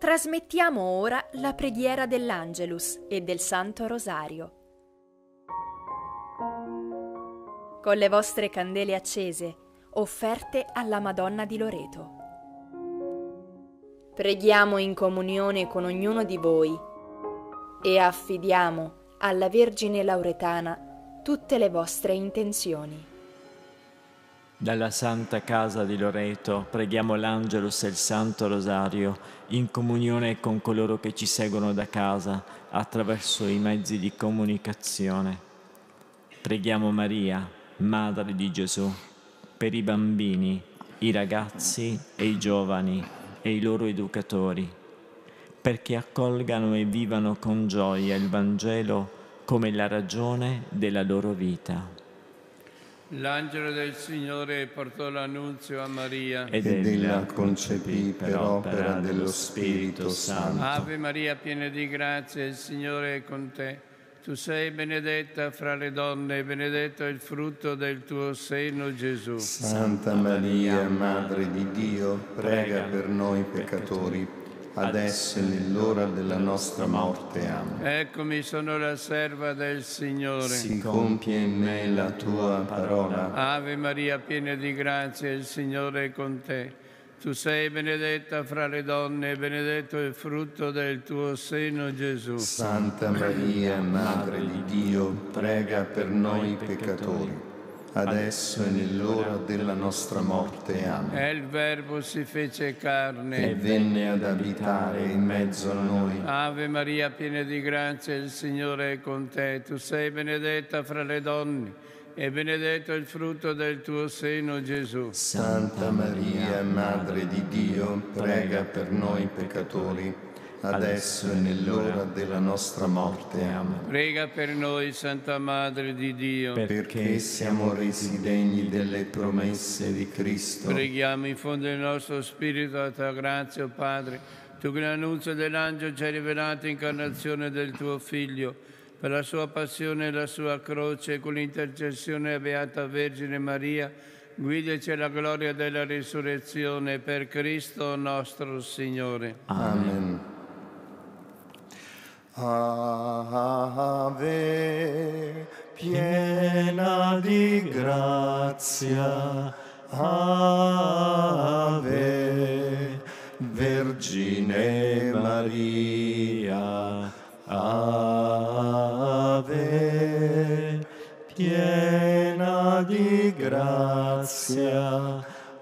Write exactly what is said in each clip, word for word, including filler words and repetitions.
Trasmettiamo ora la preghiera dell'Angelus e del Santo Rosario. Con le vostre candele accese, offerte alla Madonna di Loreto. Preghiamo in comunione con ognuno di voi e affidiamo alla Vergine Lauretana tutte le vostre intenzioni. Dalla Santa Casa di Loreto preghiamo l'Angelus e il Santo Rosario in comunione con coloro che ci seguono da casa attraverso i mezzi di comunicazione. Preghiamo Maria, Madre di Gesù, per i bambini, i ragazzi e i giovani e i loro educatori, perché accolgano e vivano con gioia il Vangelo come la ragione della loro vita. L'angelo del Signore portò l'annunzio a Maria Ed ella concepì per opera dello Spirito Santo. Ave Maria, piena di grazia, il Signore è con te. Tu sei benedetta fra le donne e benedetto è il frutto del tuo seno, Gesù. Santa Maria, Madre di Dio, prega per noi peccatori, adesso e nell'ora della nostra morte. Amen. Eccomi, sono la serva del Signore. Si compie in me la tua parola. Ave Maria, piena di grazia, il Signore è con te. Tu sei benedetta fra le donne e benedetto è il frutto del tuo seno, Gesù. Santa Maria, Madre di Dio, prega per noi peccatori, adesso e nell'ora della nostra morte. Amen. E il Verbo si fece carne e venne ad abitare in mezzo a noi. Ave Maria, piena di grazia, il Signore è con te. Tu sei benedetta fra le donne e benedetto è il frutto del tuo seno, Gesù. Santa Maria, Madre di Dio, prega per noi peccatori, adesso e nell'ora della nostra morte. Amen. Prega per noi, Santa Madre di Dio, perché siamo resi degni delle promesse di Cristo. Preghiamo, infonde il nostro spirito a tua grazia, o Padre, tu che l'annunzio dell'angelo ci hai rivelato incarnazione del tuo Figlio, per la sua passione e la sua croce, con l'intercessione della Beata Vergine Maria, guidaci alla gloria della risurrezione, per Cristo nostro Signore. Amen. Ave, piena di grazia, Ave, Vergine Maria, Ave, piena di grazia,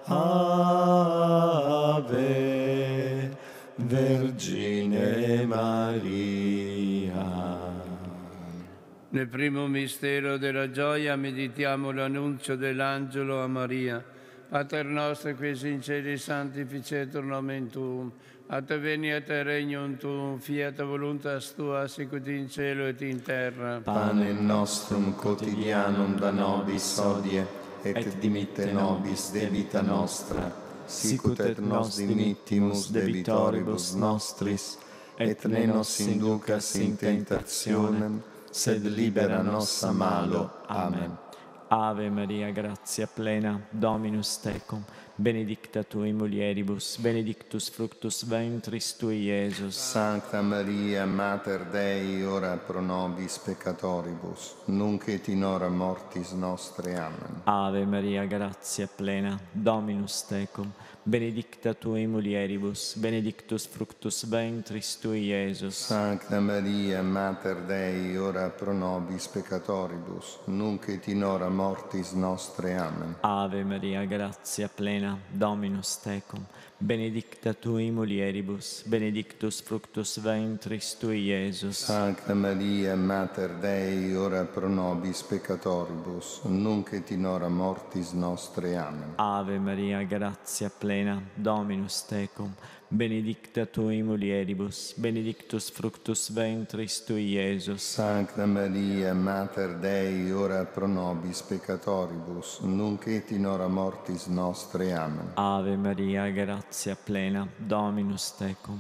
Ave, Vergine Maria. Nel primo mistero della gioia meditiamo l'annunzio dell'angelo a Maria. Pater nostro, qui in cieli, sanctificetur nomen tuum, ad veniat regnum tuum, fiat voluntas tua, sicut in cielo et in terra. Panem nostrum quotidianum da nobis hodie, et dimitte nobis debita nostra, sicut et nos dimittimus debitoribus nostris, et ne nos inducas in tentationem, sed libera nos a malo. Amen. Ave Maria, grazia plena, Dominus tecum, benedicta tu in mulieribus, benedictus fructus ventris tui, Iesus. Sancta Maria, Mater Dei, ora pro nobis peccatoribus, nunc et in hora mortis nostre. Amen. Ave Maria, grazia plena, Dominus tecum, benedicta tu in mulieribus, benedictus fructus ventris tui, Iesus. Sancta Maria, Mater Dei, ora pro nobis peccatoribus, nunc et in hora mortis nostre. Amen. Ave Maria, grazia plena, Dominus tecum, benedicta tu in mulieribus, benedictus fructus ventris tui, Iesus. Sancta Maria, Mater Dei, ora pro nobis peccatoribus, nunc et in hora mortis nostre. Amen. Ave Maria, grazia plena, Dominus tecum, benedicta tu in mulieribus, benedictus fructus ventris tui, Iesus. Sancta Maria, Mater Dei, ora pro nobis peccatoribus, nunc et in hora mortis nostre. Amen. Ave Maria, grazia plena, Dominus tecum,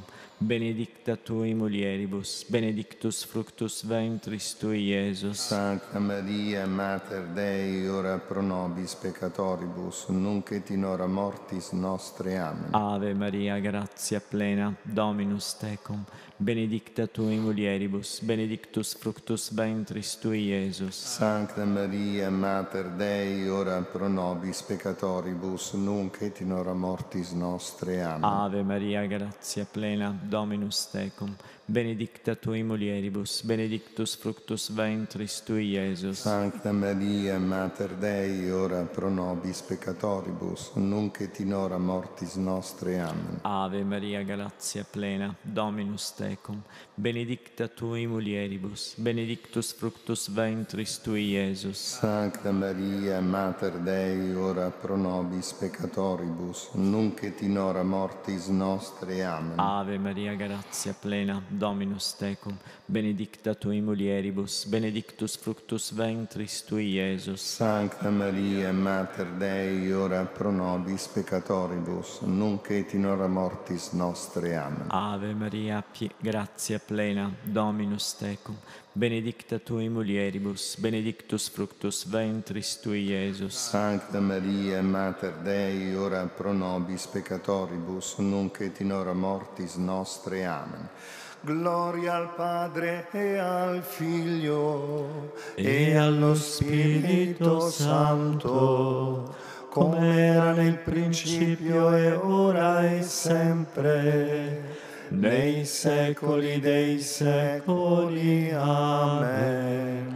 benedicta tui mulieribus, benedictus fructus ventris tui, Iesus. Santa Maria, Mater Dei, ora pro nobis peccatoribus, nunc et in hora mortis nostre. Amen. Ave Maria, gratia plena, Dominus tecum, benedicta tui mulieribus, benedictus fructus ventris tui, Iesus. Sancta Maria, Mater Dei, ora pro nobis peccatoribus, nunc et in hora mortis nostre. Amen. Ave Maria, gratia plena, Dominus tecum, benedicta tui mulieribus, benedictus fructus ventris tui, Iesus. Sancta Maria, Mater Dei, ora pro nobis peccatoribus, nunc et in hora mortis nostre. Amen. Ave Maria, gratia plena, Dominus tecum, benedicta tui mulieribus, benedictus fructus ventris tui, Iesus. Sancta Maria, Mater Dei, ora pro nobis peccatoribus, nunc et in hora mortis nostre. Amen. Ave Maria, gratia plena, Dominus tecum, benedicta tui mulieribus, benedictus fructus ventris tui, Iesus. Sancta Maria, Mater Dei, ora pro nobis peccatoribus, nunc et in hora mortis nostre. Amen. Ave Maria, pie- gratia plena, Dominus tecum, benedicta tui mulieribus, benedictus fructus ventris tui, Iesus. Sancta Maria, Mater Dei, ora pro nobis peccatoribus, nunc et in hora mortis nostre. Amen. Gloria al Padre e al Figlio e allo Spirito Santo, come era nel principio e ora e sempre, nei secoli dei secoli. Amen.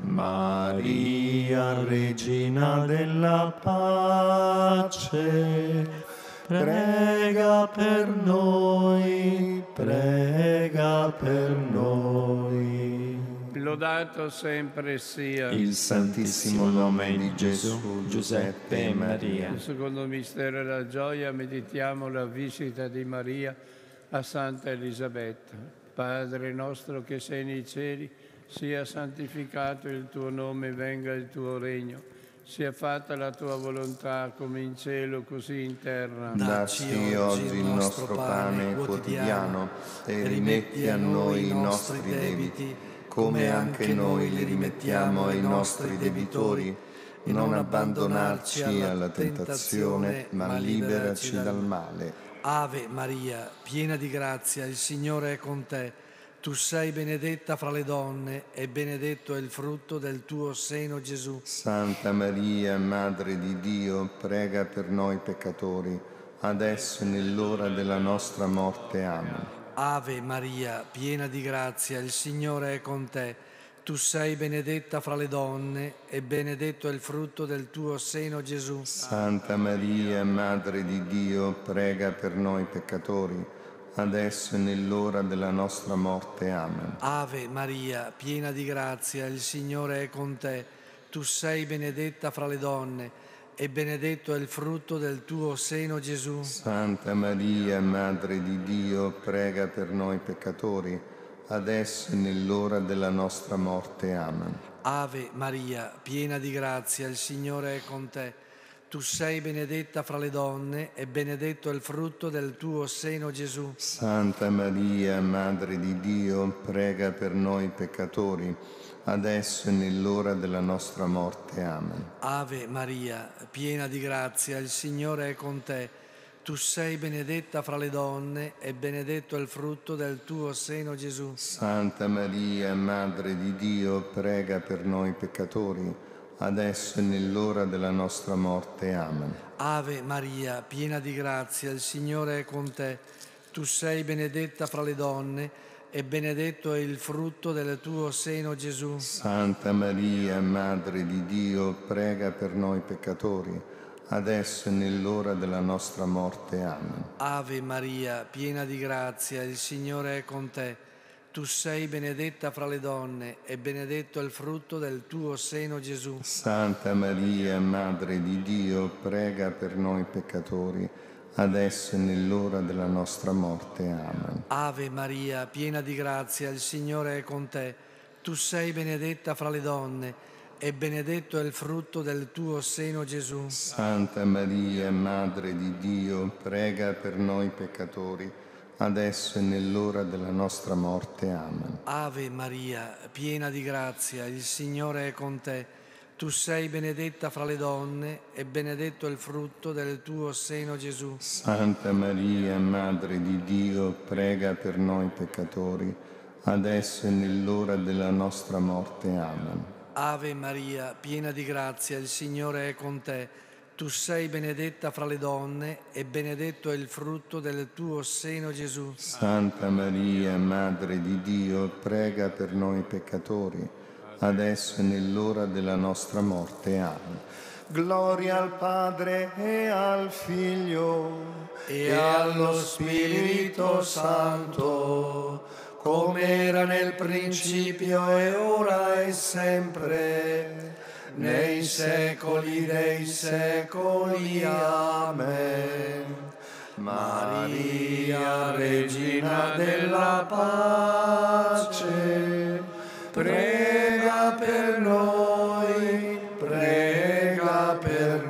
Maria, Regina della pace, prega per noi, prega per noi. Lodato sempre sia Il Santissimo nome di Gesù, Giuseppe e Maria. Il secondo mistero della gioia, meditiamo la visita di Maria a Santa Elisabetta. Padre nostro che sei nei cieli, sia santificato il tuo nome, venga il tuo regno. Sia fatta la tua volontà come in cielo così in terra. Dacci oggi il nostro pane quotidiano e rimetti a noi i nostri debiti, come anche noi li rimettiamo ai nostri debitori. Non abbandonarci alla tentazione, ma liberaci dal male. Ave Maria, piena di grazia, il Signore è con te. Tu sei benedetta fra le donne e benedetto è il frutto del tuo seno, Gesù. Santa Maria, Madre di Dio, prega per noi peccatori, adesso e nell'ora della nostra morte. Amen. Ave Maria, piena di grazia, il Signore è con te. Tu sei benedetta fra le donne e benedetto è il frutto del tuo seno, Gesù. Santa Maria, Madre di Dio, prega per noi peccatori, adesso e nell'ora della nostra morte. Amen. Ave Maria, piena di grazia, il Signore è con te. Tu sei benedetta fra le donne e benedetto è il frutto del tuo seno, Gesù. Santa Maria, Madre di Dio, prega per noi peccatori, adesso e nell'ora della nostra morte. Amen. Ave Maria, piena di grazia, il Signore è con te. Tu sei benedetta fra le donne e benedetto è il frutto del tuo seno, Gesù. Santa Maria, Madre di Dio, prega per noi peccatori, adesso e nell'ora della nostra morte. Amen. Ave Maria, piena di grazia, il Signore è con te. Tu sei benedetta fra le donne e benedetto è il frutto del tuo seno, Gesù. Santa Maria, Madre di Dio, prega per noi peccatori, adesso e nell'ora della nostra morte. Amen. Ave Maria, piena di grazia, il Signore è con te. Tu sei benedetta fra le donne e benedetto è il frutto del tuo seno, Gesù. Santa Maria, Madre di Dio, prega per noi peccatori, adesso e nell'ora della nostra morte. Amen. Ave Maria, piena di grazia, il Signore è con te. Tu sei benedetta fra le donne e benedetto è il frutto del tuo seno, Gesù. Santa Maria, Madre di Dio, prega per noi peccatori, adesso e nell'ora della nostra morte. Amen. Ave Maria, piena di grazia, il Signore è con te. Tu sei benedetta fra le donne e benedetto è il frutto del tuo seno, Gesù. Santa Maria, Madre di Dio, prega per noi peccatori, adesso e nell'ora della nostra morte. Amen. Ave Maria, piena di grazia, il Signore è con te. Tu sei benedetta fra le donne e benedetto è il frutto del tuo seno, Gesù. Santa Maria, Madre di Dio, prega per noi peccatori, adesso e nell'ora della nostra morte. Amen. Ave Maria, piena di grazia, il Signore è con te. Tu sei benedetta fra le donne e benedetto è il frutto del tuo seno, Gesù. Santa Maria, Madre di Dio, prega per noi peccatori, adesso e nell'ora della nostra morte. Amen. Gloria al Padre e al Figlio e allo Spirito Santo, come era nel principio e ora e sempre, nei secoli dei secoli. Amen. Maria, Regina della pace, prega per noi, prega per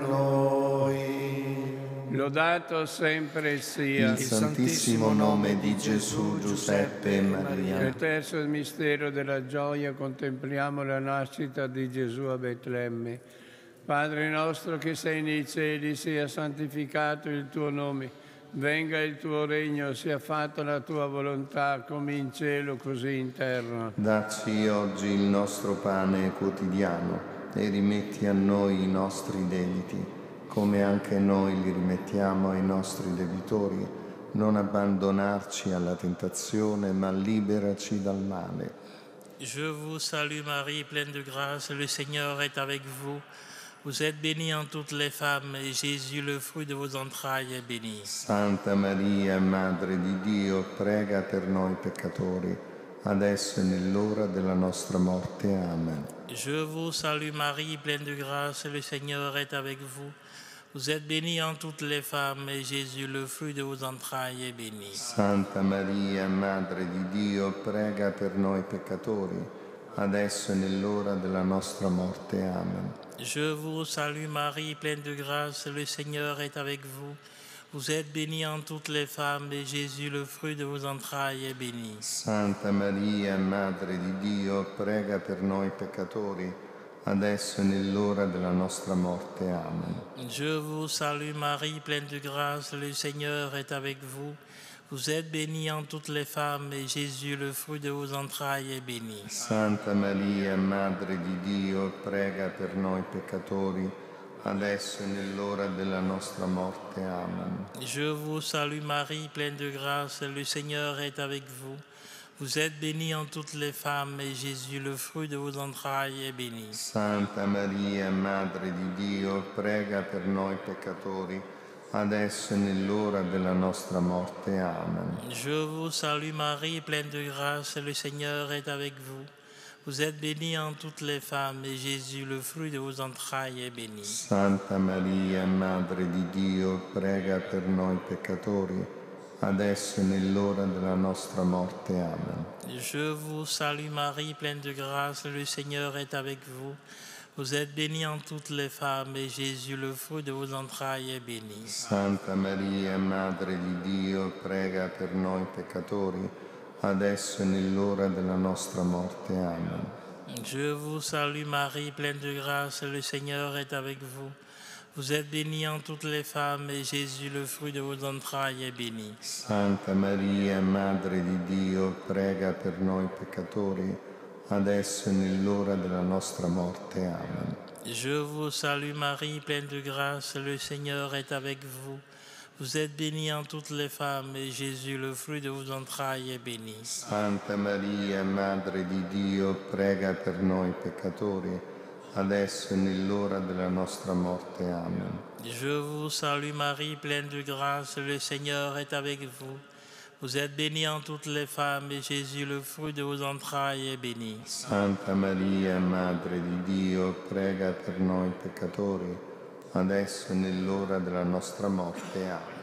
noi. Lodato sempre sia il santissimo nome di Gesù, Giuseppe e Maria. Nel terzo mistero della gioia contempliamo la nascita di Gesù a Betlemme. Padre nostro che sei nei cieli, sia santificato il tuo nome. Venga il tuo regno, sia fatta la tua volontà, come in cielo così in terra. Dacci oggi il nostro pane quotidiano e rimetti a noi i nostri debiti, come anche noi li rimettiamo ai nostri debitori. Non abbandonarci alla tentazione, ma liberaci dal male. Je vous salue Marie, pleine de grâce, le Seigneur est avec vous. Vous êtes bénie en toutes les femmes, et Jésus, le fruit de vos entrailles, est béni. Santa Maria, Madre di Dio, prega per noi peccatori, adesso e nell'ora della nostra morte. Amen. Je vous salue Marie, pleine de grâce, le Seigneur est avec vous. Vous êtes bénie en toutes les femmes, et Jésus, le fruit de vos entrailles, est béni. Santa Maria, Madre di Dio, prega per noi peccatori, adesso e nell'ora della nostra morte. Amen. Je vous salue Marie, pleine de grâce, le Seigneur est avec vous. Vous êtes bénie en toutes les femmes, et Jésus, le fruit de vos entrailles, est béni. Santa Maria, Madre di Dio, prega per noi peccatori, adesso e nell'ora della nostra morte. Amen. Je vous salue Marie, pleine de grâce, le Seigneur est avec vous. Vous êtes bénie en toutes les femmes, et Jésus, le fruit de vos entrailles, est béni. Santa Maria, Madre di Dio, prega per noi peccatori, adesso e nell'ora della nostra morte. Amen. Je vous salue Marie, pleine de grâce, le Seigneur est avec vous. Vous êtes bénie en toutes les femmes, et Jésus, le fruit de vos entrailles, est béni. Santa Maria, Madre di Dio, prega per noi peccatori, adesso e nell'ora della nostra morte. Amen. Je vous salue Marie, pleine de grâce, le Seigneur est avec vous. Vous êtes bénie en toutes les femmes, et Jésus, le fruit de vos entrailles, est béni. Santa Maria, Madre di Dio, prega per noi peccatori, adesso e nell'ora della nostra morte. Amen. Je vous salue Marie, pleine de grâce, le Seigneur est avec vous. Vous êtes bénie en toutes les femmes, et Jésus, le fruit de vos entrailles, est béni. Santa Maria, Madre di Dio, prega per noi peccatori, adesso e nell'ora della nostra morte. Amen. Je vous salue Marie, pleine de grâce, le Seigneur est avec vous. Vous êtes bénie en toutes les femmes, et Jésus, le fruit de vos entrailles, est béni. Santa Maria, Madre di Dio, prega per noi peccatori, adesso e nell'ora della nostra morte. Amen. Je vous salue Marie, pleine de grâce, le Seigneur est avec vous. Vous êtes bénie en toutes les femmes, et Jésus, le fruit de vos entrailles, est béni. Santa Maria, Madre di Dio, prega per noi peccatori, adesso e nell'ora della nostra morte. Amen. Je vous salue Marie, pleine de grâce, le Seigneur est avec vous. Vous êtes bénie en toutes les femmes, et Jésus, le fruit de vos entrailles, est béni. Santa Maria, Madre di Dio, prega per noi peccatori, adesso e nell'ora della nostra morte. Amen.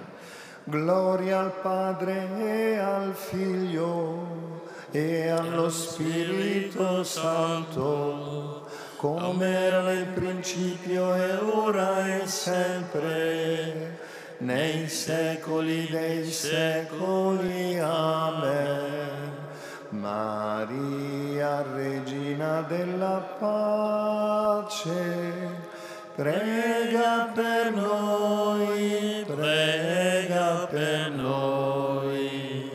Gloria al Padre e al Figlio e allo Spirito Santo, come era nel principio e ora e sempre, nei secoli dei secoli. Amen. Maria, Regina della pace, prega per noi, prega per noi.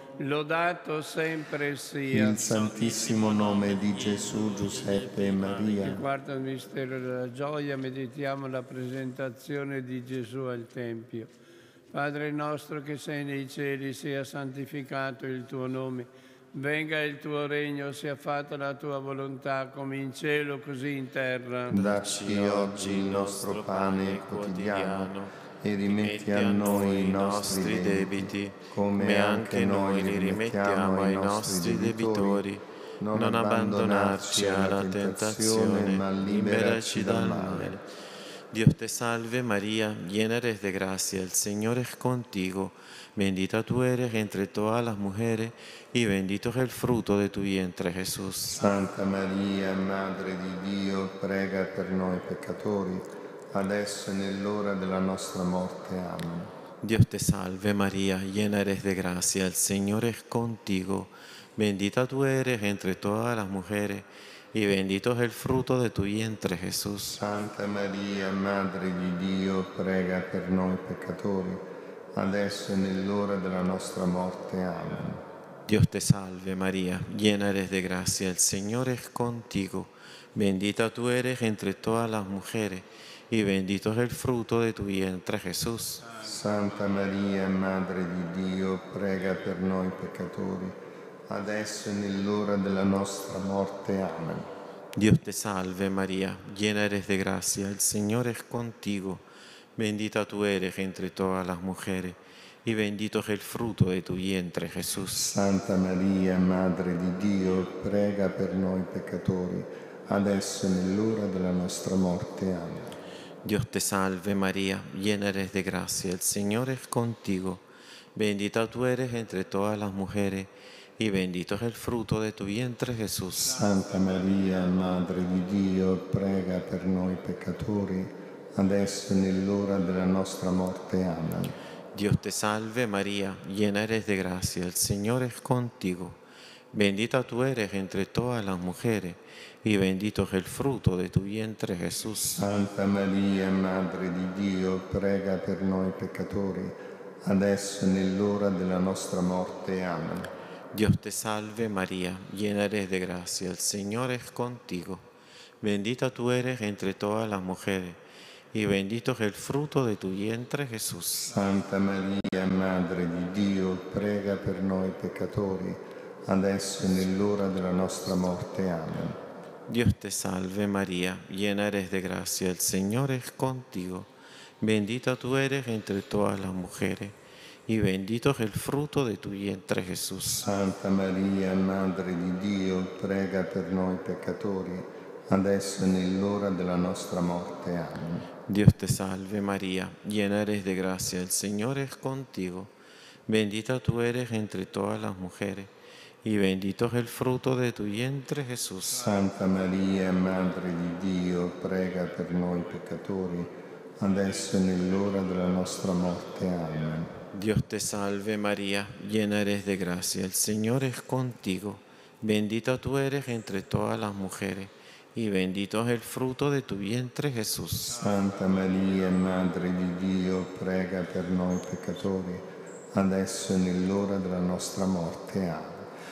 Lodato sempre sia Il Santissimo nome di Gesù, Giuseppe e Maria. il quarto mistero della gioia. Meditiamo la presentazione di Gesù al Tempio. Padre nostro che sei nei cieli, sia santificato il tuo nome. Venga il tuo regno, sia fatta la tua volontà, come in cielo così in terra. Dacci oggi il nostro pane quotidiano e rimetti a noi i nostri debiti, come anche noi li rimettiamo ai nostri debitori. Non abbandonarci alla tentazione, ma liberaci dal male. Dios te salve María, llena eres de gracia, el Señor es contigo. Bendita tú eres entre todas las mujeres y bendito es el fruto de tu vientre, Jesús. Santa Maria, Madre di Dio, prega per noi peccatori, adesso e nell'ora della nostra morte. Amen. Dios te salve María, llena eres de gracia, el Señor es contigo. Bendita tú eres entre todas las mujeres y bendito es el fruto de tu vientre, Jesús. Santa Maria, Madre di Dio, prega per noi peccatori, adesso e nell'ora della nostra morte. Amen. Dios te salve María, llena eres de gracia, el Señor es contigo. Bendita tú eres entre todas las mujeres y bendito es el fruto de tu vientre, Jesús. Santa Maria, Madre di Dio, prega per noi peccatori, adesso e nell'ora della nostra morte. Amen. Dios te salve María, llena eres de gracia, el Señor es contigo. Bendita tú eres entre todas las mujeres y bendito es el fruto de tu vientre, Jesús. Santa Maria, Madre di Dio, prega per noi peccatori, adesso e nell'ora della nostra morte. Amen. Dios te salve María, llena eres de gracia, el Señor es contigo. Bendita tú eres entre todas las mujeres y bendito es el fruto de tu vientre, Jesús. Santa Maria, Madre di Dio, prega per noi peccatori, adesso e nell'ora della nostra morte. Amen. Dios te salve María, llena eres de gracia, el Señor es contigo. Bendita tú eres entre todas las mujeres y bendito es el fruto de tu vientre, Jesús. Santa Maria, Madre di Dio, prega per noi peccatori, adesso e nell'ora della nostra morte. Amen. Dios te salve María, llena eres de gracia, el Señor es contigo. Bendita tú eres entre todas las mujeres y bendito es el fruto de tu vientre, Jesús. Santa Maria, Madre di Dio, prega per noi peccatori, adesso e nell'ora della nostra morte. Amen. Dios te salve María, llena eres de gracia, el Señor es contigo. Bendita tú eres entre todas las mujeres y bendito es el fruto de tu vientre, Jesús. Santa Maria, Madre di Dio, prega per noi peccatori, adesso e nell'ora della nostra morte. Amen. Dios te salve María, llena eres de gracia, el Señor es contigo. Bendita tú eres entre todas las mujeres y bendito es el fruto de tu vientre, Jesús. Santa Maria, Madre di Dio, prega per noi peccatori, adesso e nell'ora della nostra morte. Amen. Dios te salve María, llena eres de gracia, el Señor es contigo. Bendita tú eres entre todas las mujeres y bendito es el fruto de tu vientre, Jesús. Santa Maria, Madre di Dio, prega per noi peccatori, adesso e nell'ora della nostra morte. Amen.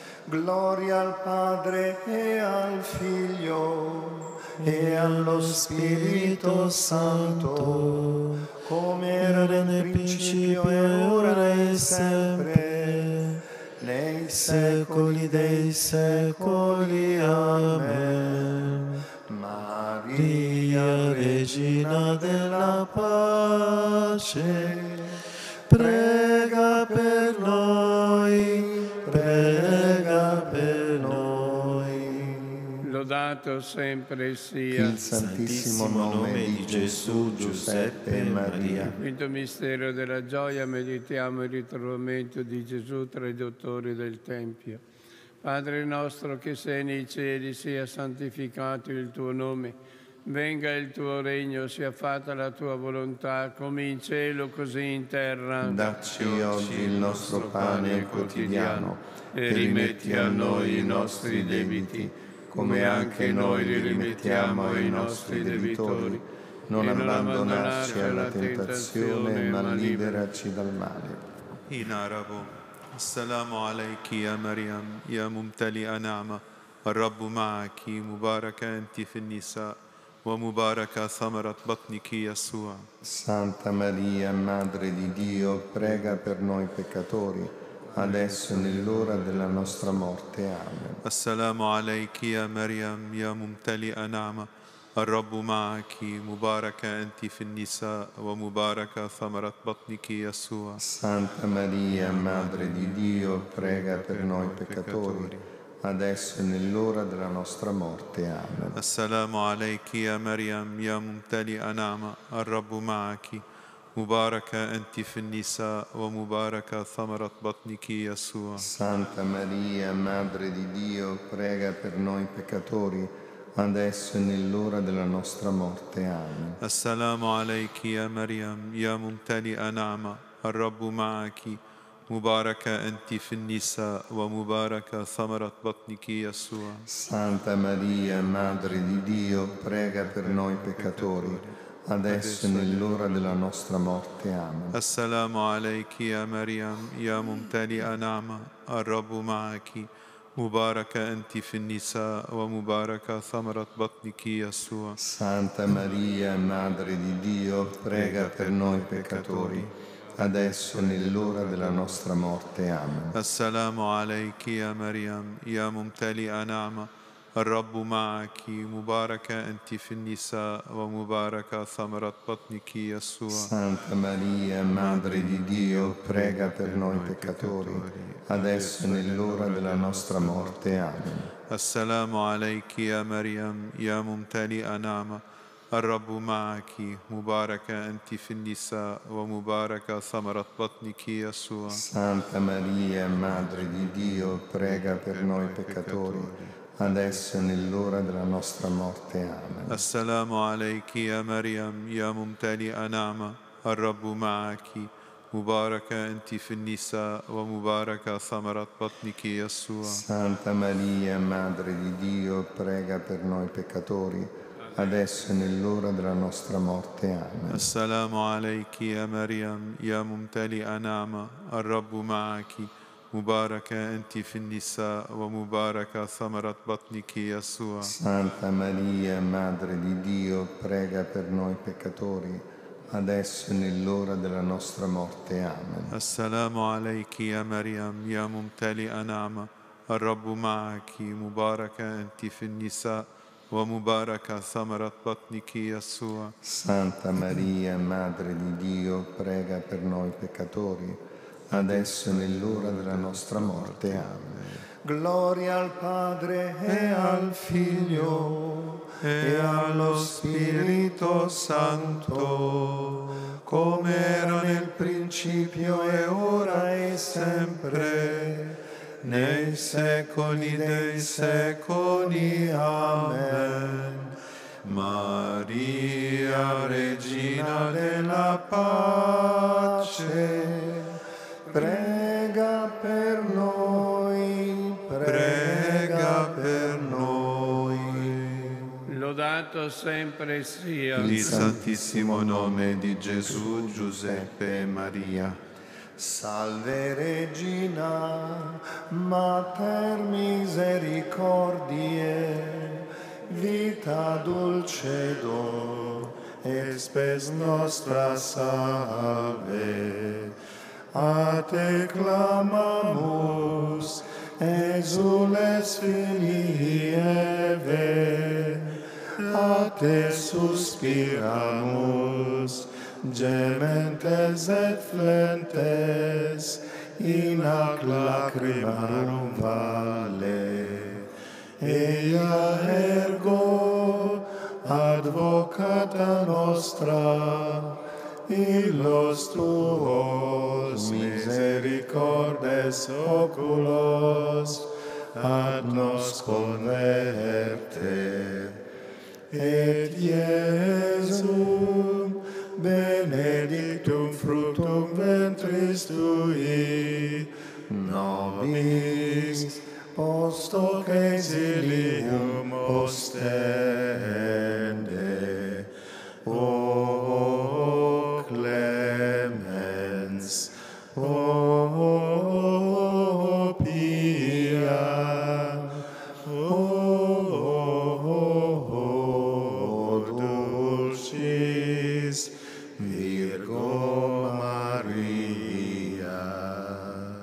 Gloria al Padre e al Figlio e allo Spirito Santo, come era nel principio e ora e sempre, nei secoli dei secoli. Amen. Maria, Regina della pace, prega per noi, prega per noi. Lodato sempre sia Il Santissimo nome di Gesù, Giuseppe e Maria. Quinto mistero della gioia, meditiamo il ritrovamento di Gesù tra i dottori del Tempio. Padre nostro che sei nei cieli, sia santificato il tuo nome. Venga il tuo regno, sia fatta la tua volontà, come in cielo così in terra. Dacci oggi il nostro pane quotidiano e rimetti a noi i nostri debiti, come anche noi li rimettiamo ai nostri debitori. Non abbandonarci alla tentazione, ma liberaci dal male. In arabo, Assalamu alayki ya Maryam, ya mumtali'a na'ma, الرب معك مباركة أنت في النساء ومباركة ثمرة بطنك يسوع. Santa Maria, Madre di Dio, prega per noi peccatori, adesso e nell'ora della nostra morte. Amen. السلام عليك يا مريم يا ممتلئة نعمة الرب معك مباركة أنت في النساء ومباركة ثمرة بطنك يسوع. Santa Maria, Madre di Dio, prega per noi peccatori, adesso e nell'ora della nostra morte. Amen. السلام عليك يا مريم يا ممتلئة نعمة الرب معك مباركة أنت في النساء ومباركة ثمرة بطنك يسوع. Santa Maria, Madre di Dio, prega per noi peccatori, adesso e nell'ora della nostra morte. Amen. السلام عليك يا مريم يا ممتلئة نعمة الرب معك مباركة أنت في النساء ومباركة ثمرة بطنك يسوع. Santa Maria, Madre di Dio, prega per noi peccatori, adesso e nell'ora della nostra morte. Amen. السلام عليك يا مريم يا ممتلئة نعمة الرب معك مباركة أنت في النساء ومباركة ثمرة بطنك يسوع. Santa Maria, Madre di Dio, prega per noi peccatori, adesso e nell'ora della nostra morte. Amen. السلام عليك يا مريم يا ممتلئة نعمة الرب معك مباركة أنت في النساء ومباركة ثمرة بطنك يسوع. Santa Maria, Madre di Dio, prega per noi peccatori, adesso e nell'ora della nostra morte. Amen. السلام عليك يا مريم يا ممتلئة نعمة الرب معك مباركة أنت في النساء ومباركة ثمرة بطنك يسوع. Santa Maria, Madre di Dio, prega per noi peccatori, adesso e nell'ora della nostra morte. Amen. السلام عليك يا مريم يا ممتلئة نعمة الرب معك مباركة أنت في النساء ومباركة ثمرة بطنك يسوع. Santa Maria, Madre di Dio, prega per noi peccatori, adesso e nell'ora della nostra morte. Amen. السلام عليك يا مريم يا ممتلئة نعمة الرب معك مباركة أنت في النساء ومباركة ثمرة بطنك يسوع. Santa Maria, Madre di Dio, prega per noi peccatori, adesso e nell'ora della nostra morte. Amen. السلام عليك يا مريم يا ممتلئة نعمة الرب معك مباركة أنت في النساء ومباركة ثمرة بطنك يسوع. Santa Maria, Madre di Dio, prega per noi peccatori, adesso e nell'ora della nostra morte. Amen. Gloria al Padre e al Figlio e allo Spirito Santo, come era nel principio e ora e sempre, nei secoli dei secoli. Amen. Maria, Regina della pace, prega per noi, prega per noi. Lodato sempre sia Il Santissimo nome di Gesù, Giuseppe e Maria. Salve Regina, Mater misericordiae, vita dulcedo, et spes nostra salve. A te clamamus, exules filii Eve, a te suspiramus, gementes et flentes, in ac lacrimarum vale. Ea ergo, advocata nostra, illos tuos misericordes oculos ad nos converte. et Iesum benedictum fructum ventris tui, nobis post hoc exilium ostende, o clemens, o pia, o dulcis Virgo Maria.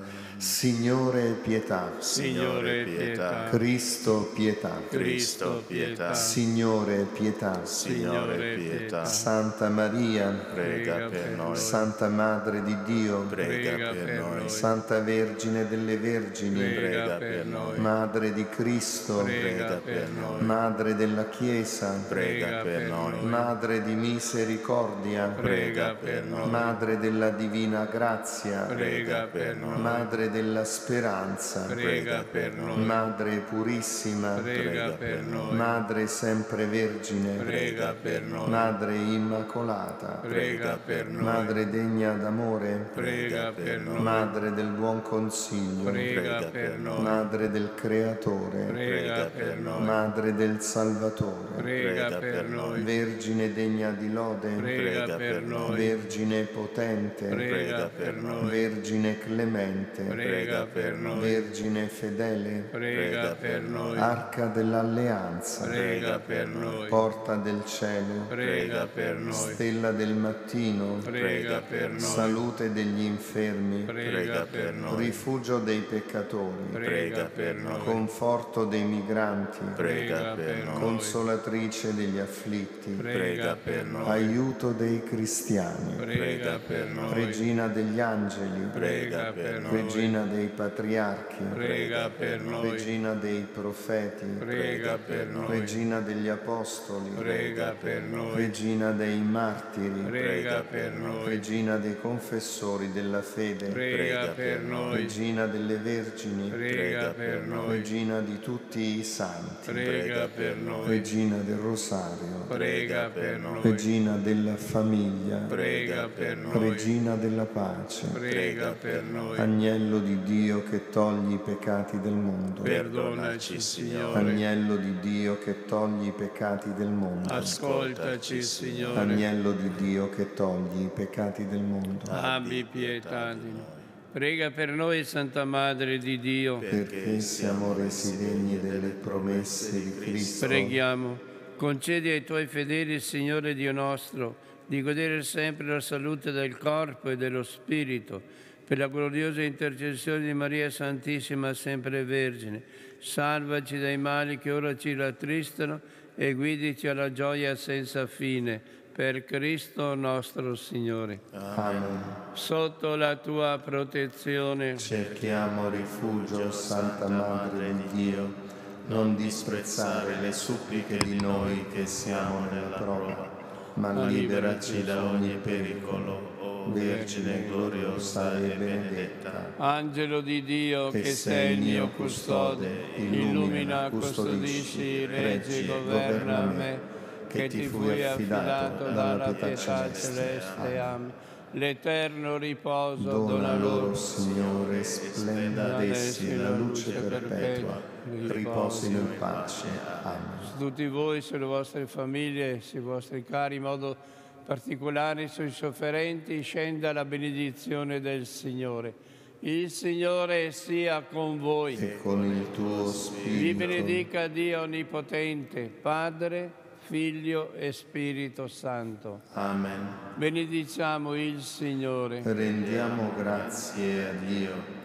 Signore pietà, Signore pietà, Cristo pietà, Cristo pietà, Signore pietà, Signore pietà, Santa Maria, prega per noi, Santa Madre di Dio, prega per noi, Santa Vergine delle Vergini, prega per noi, Madre di Cristo, prega per noi, Madre della Chiesa, prega per noi, Madre di misericordia, prega per noi, Madre della divina grazia, prega per noi, Madre della speranza, prega per noi, Madre purissima, prega per noi, Madre sempre vergine, prega per noi, Madre immacolata, prega per noi, Madre degna d'amore, prega per noi, Madre del buon consiglio, prega per noi, Madre del Creatore, prega per noi, Madre del Salvatore, prega per noi, Vergine degna di lode, prega per noi, Vergine potente, prega per noi, Vergine clemente, prega per noi, Vergine fedele, prega per noi, Arca dell'Alleanza, prega per noi, Porta del cielo, prega per noi, Stella del mattino, prega per noi, Salute degli infermi, prega per noi, Rifugio dei peccatori, prega per noi, Conforto dei migranti, prega per noi, Consolatrice degli afflitti, prega per noi, Aiuto dei cristiani, prega per noi, Regina degli angeli, prega per noi, Regina dei patriarchi, prega per noi, Regina dei profeti, prega per noi, Regina degli apostoli, prega per noi, Regina dei martiri, prega per noi, Regina dei confessori della fede, prega per noi, Regina delle vergini, prega per noi, Regina di tutti i santi, prega per noi, Regina del rosario, prega per noi, Regina della famiglia, prega per noi, Regina della pace, prega per noi, Agnello di Dio che togli i peccati del mondo, perdonaci Signore, Agnello di Dio che togli i peccati del mondo, ascoltaci Signore, Agnello di Dio che togli i peccati del mondo, abbi pietà di noi. Prega per noi, Santa Madre di Dio, perché siamo resi degni delle promesse di Cristo. preghiamo. Concedi ai Tuoi fedeli, Signore Dio nostro, di godere sempre la salute del corpo e dello spirito, per la gloriosa intercessione di Maria Santissima, sempre Vergine. Salvaci dai mali che ora ci rattristano e guidici alla gioia senza fine, per Cristo nostro Signore. Amen. Sotto la Tua protezione Cerchiamo rifugio, Santa Madre di Dio, non disprezzare le suppliche di noi che siamo nella prova, ma liberaci da ogni pericolo, o Vergine gloriosa e benedetta. Angelo di Dio, che, sei il mio custode, illumina, custodisci, reggi, governa me, che ti fui affidato dalla pietà celeste. Amen. L'eterno riposo Dona loro, Signore, splenda ad essi la luce perpetua, riposino in pace. Amen. su tutti voi, sulle vostre famiglie, sui vostri cari, in modo particolare sui sofferenti, scenda la benedizione del Signore. Il Signore sia con voi. E con il tuo spirito. Vi benedica Dio Onnipotente, Padre, Figlio e Spirito Santo. Amen. Benediciamo il Signore. Rendiamo grazie a Dio.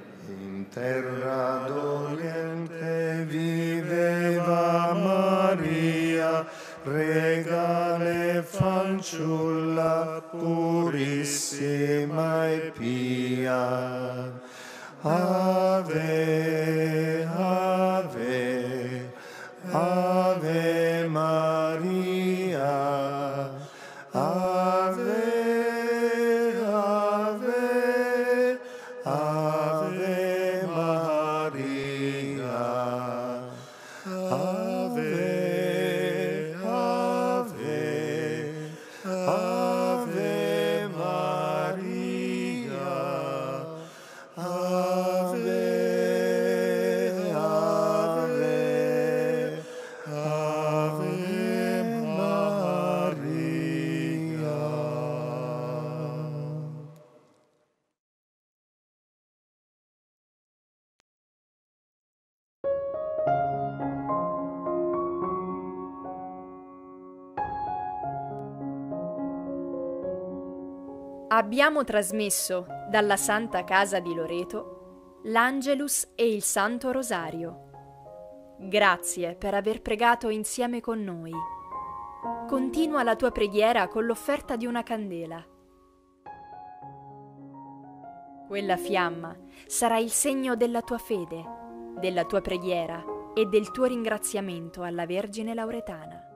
In terra d'Oriente viveva Maria, regale fanciulla purissima e pia. Ave, ave, ave Maria, ave, ave, ave Maria. Abbiamo trasmesso dalla Santa Casa di Loreto l'Angelus e il Santo Rosario. Grazie per aver pregato insieme con noi. Continua la tua preghiera con l'offerta di una candela. Quella fiamma sarà il segno della tua fede, della tua preghiera e del tuo ringraziamento alla Vergine Lauretana.